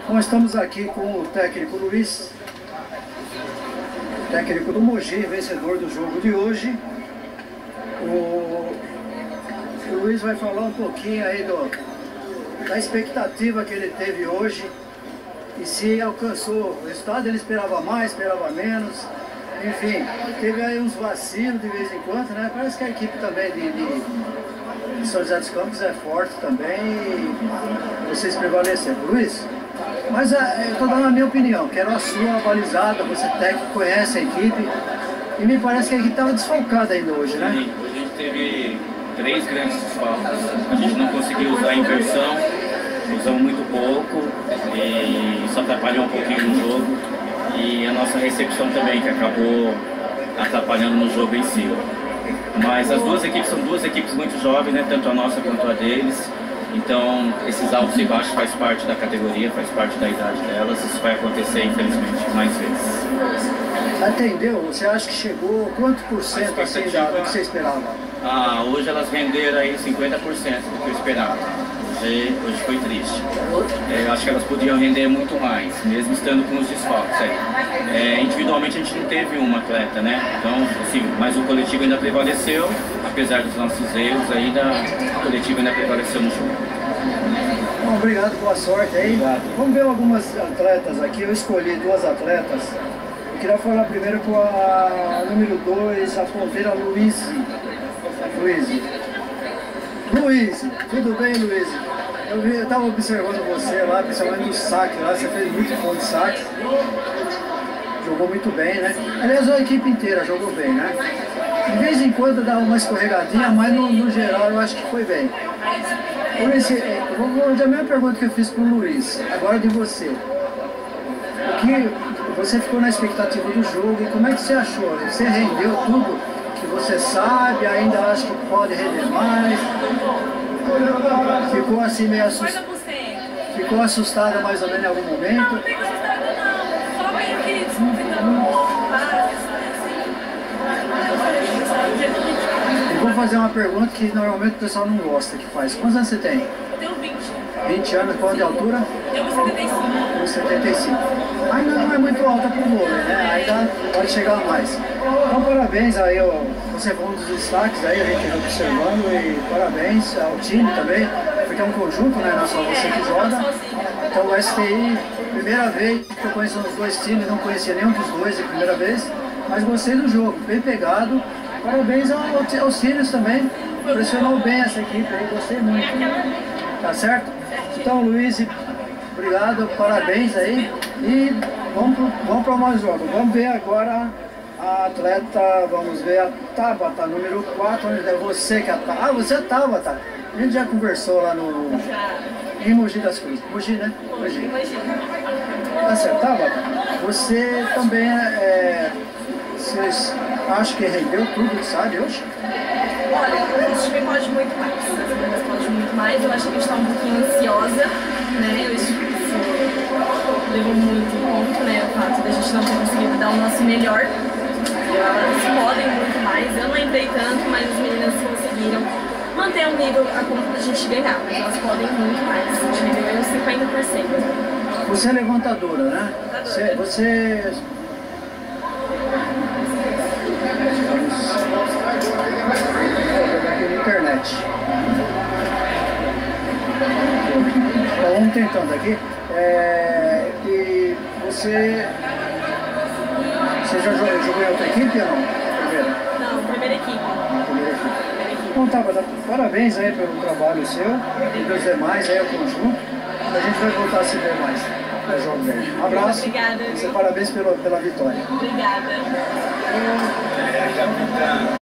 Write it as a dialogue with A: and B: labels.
A: Bom, estamos aqui com o técnico Luiz, técnico do Mogi, vencedor do jogo de hoje. O Luiz vai falar um pouquinho aí da expectativa que ele teve hoje e se alcançou o resultado. Ele esperava mais, esperava menos, enfim, teve aí uns vacilos de vez em quando, né? Parece que a equipe também de São José dos Campos é forte também e vocês prevaleceram. Luiz, mas eu estou dando a minha opinião, quero a sua avalizada, você técnico, conhece a equipe e me parece que a equipe estava desfalcada ainda hoje, né?
B: Sim, hoje a gente teve 3 grandes desfalques, a gente não conseguiu usar a inversão, usamos muito pouco e isso atrapalhou um pouquinho no jogo e a nossa recepção também, que acabou atrapalhando no jogo em si. Mas as duas equipes são duas equipes muito jovens, né? Tanto a nossa quanto a deles. Então, esses altos e baixos faz parte da categoria, faz parte da idade delas. Isso vai acontecer, infelizmente, mais vezes.
A: Atendeu? Você acha que chegou quanto por cento assim do que você esperava?
B: Hoje elas renderam aí 50% do que eu esperava. Hoje foi triste. Eu acho que elas podiam render muito mais, mesmo estando com os desfalques aí. Individualmente a gente não teve uma atleta, né? Então, assim, mas o coletivo ainda prevaleceu, apesar dos nossos erros, ainda o coletivo ainda prevaleceu no jogo.
A: Bom, obrigado, boa sorte aí.
B: Obrigado.
A: Vamos ver algumas atletas aqui, eu escolhi 2 atletas. Eu queria falar primeiro com a número 2, a ponteira Luiz, tudo bem, Luiz? Eu estava observando você lá, principalmente no saque lá, você fez muito bom de saque. Jogou muito bem, né? Aliás, a equipe inteira jogou bem, né? De vez em quando dá uma escorregadinha, mas no geral eu acho que foi bem. Luiz, vou fazer a mesma pergunta que eu fiz para o Luiz, agora de você. O que você ficou na expectativa do jogo e como é que você achou? Você rendeu tudo que você sabe, ainda acha que pode render mais? Ficou assim meio assustada? Ficou assustada mais ou menos em algum momento?
C: Não, não fico assustada não. Só meio que desconfitando.
A: Eu vou fazer uma pergunta que normalmente o pessoal não gosta que faz. Quantos anos você tem?
C: Eu tenho 20.
A: 20 anos, qual de altura?
C: Eu tenho 75.
A: 1,75. Ainda não é muito alta pro vôlei, né? Ainda pode chegar a mais. Então, parabéns aí, você foi um dos destaques aí, a gente está observando, e parabéns ao time também, porque é um conjunto, né? Não é só você que joga. Então, o STI, primeira vez que eu conheço os 2 times, não conhecia nenhum dos 2 a primeira vez, mas gostei do jogo, bem pegado. Parabéns aos filhos também, pressionou bem essa equipe aí, gostei muito. Tá certo? Então, Luiz, obrigado, parabéns aí e vamos para mais jogo. Vamos ver agora a atleta, vamos ver a Tabata, número 4, é você que é a Tabata. Ah, você é a Tabata. A gente já conversou lá em Mogi das Cruzes. Mogi, né? Mogi. Tá certo, Tabata. Você também vocês acham que rendeu tudo, sabe, hoje?
C: Olha, o time pode muito mais. As meninas podem muito mais. Eu acho que a gente está um pouquinho ansiosa, né? Eu acho que isso levou muito em conta, né? O fato da gente não ter conseguido dar o nosso melhor. Elas podem muito mais. Eu não entrei tanto, mas as meninas conseguiram manter um nível a ponto da gente ganhar. Mas elas podem muito mais. A gente ganhou 50%.
A: Você é levantadora, né? Você... internet. Então, vamos tentando aqui. E você já jogou em outra equipe ou não? Primeira?
C: Não, primeira equipe.
A: Primeira equipe. Então, tá, parabéns aí pelo trabalho seu e dos demais aí, ao conjunto. A gente vai voltar a se ver mais no jogo dele. Um abraço.
C: Obrigada.
A: Parabéns pela vitória.
C: Obrigada.